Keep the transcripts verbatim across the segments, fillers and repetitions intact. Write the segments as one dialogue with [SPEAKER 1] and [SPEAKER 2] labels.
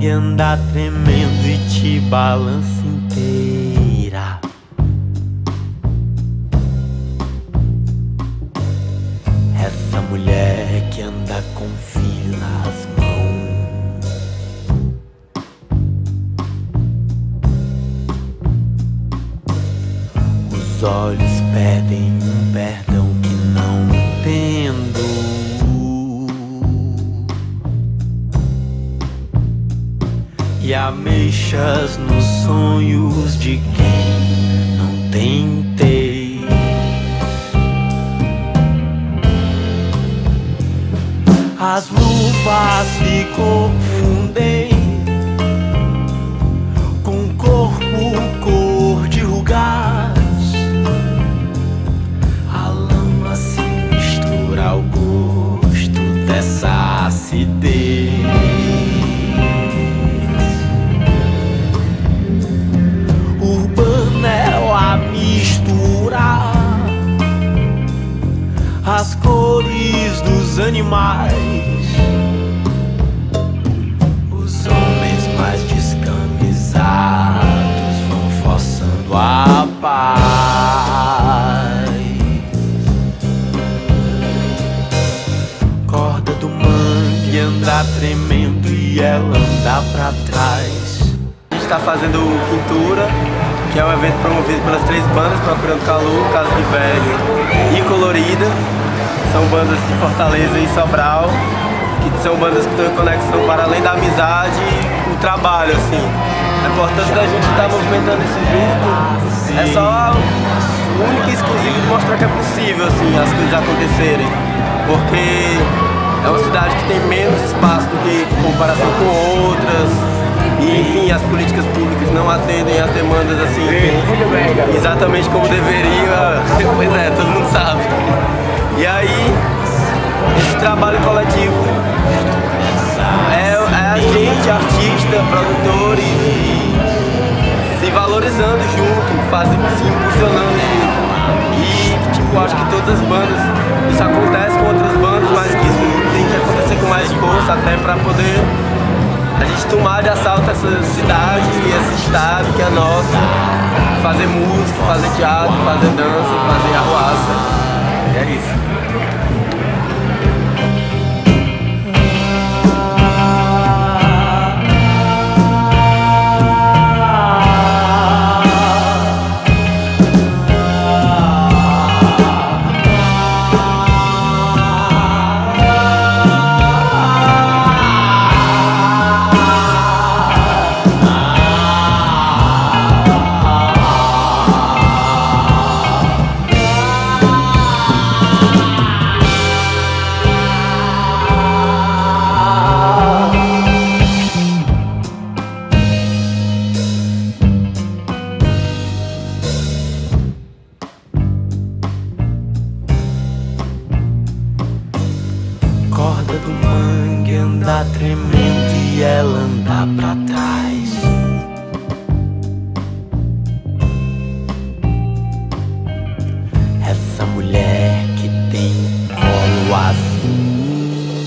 [SPEAKER 1] mangue anda tremendo e te balança inteira. Essa mulher que anda com filho nas mãos, os olhos pedem um perdão que não entendo. E ameixas nos sonhos de quem não tem tez. As luvas se confundem com corpo cor de rugas. A lama se mistura ao gosto dessa acidez. As cores dos animais, os homens mais descamisados vão forçando a paz. Corda do mangue anda tremendo e ela anda pra trás.
[SPEAKER 2] A gente tá fazendo Quintura, que é um evento promovido pelas três bandas, Procurando Calor, Casa de Velho e Colorida. São bandas de Fortaleza e Sobral, que são bandas que estão em conexão para além da amizade e o trabalho, assim. A importância da gente estar movimentando esse grupo é só única e exclusiva de mostrar que é possível, assim, as coisas acontecerem. Porque é uma cidade que tem menos espaço do que em comparação com outras. E, enfim, as políticas públicas não atendem às demandas assim exatamente como deveria. Pois é, todo mundo sabe. E aí, esse trabalho coletivo é, é a gente, artista, produtores, se valorizando junto, fazendo, se impulsionando junto. E, tipo, acho que todas as bandas, isso acontece com outras bandas, mas que isso tem que acontecer com mais força até pra poder a gente tomar de assalto essa cidade e esse estado que é nosso, fazer música, fazer teatro, fazer dança, fazer arruaça. E é isso.
[SPEAKER 1] Corda do mangue anda tremendo e ela anda pra trás. Essa mulher que tem colo azul,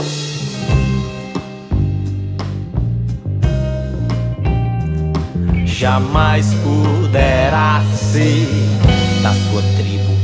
[SPEAKER 1] jamais poderá ser da sua tribo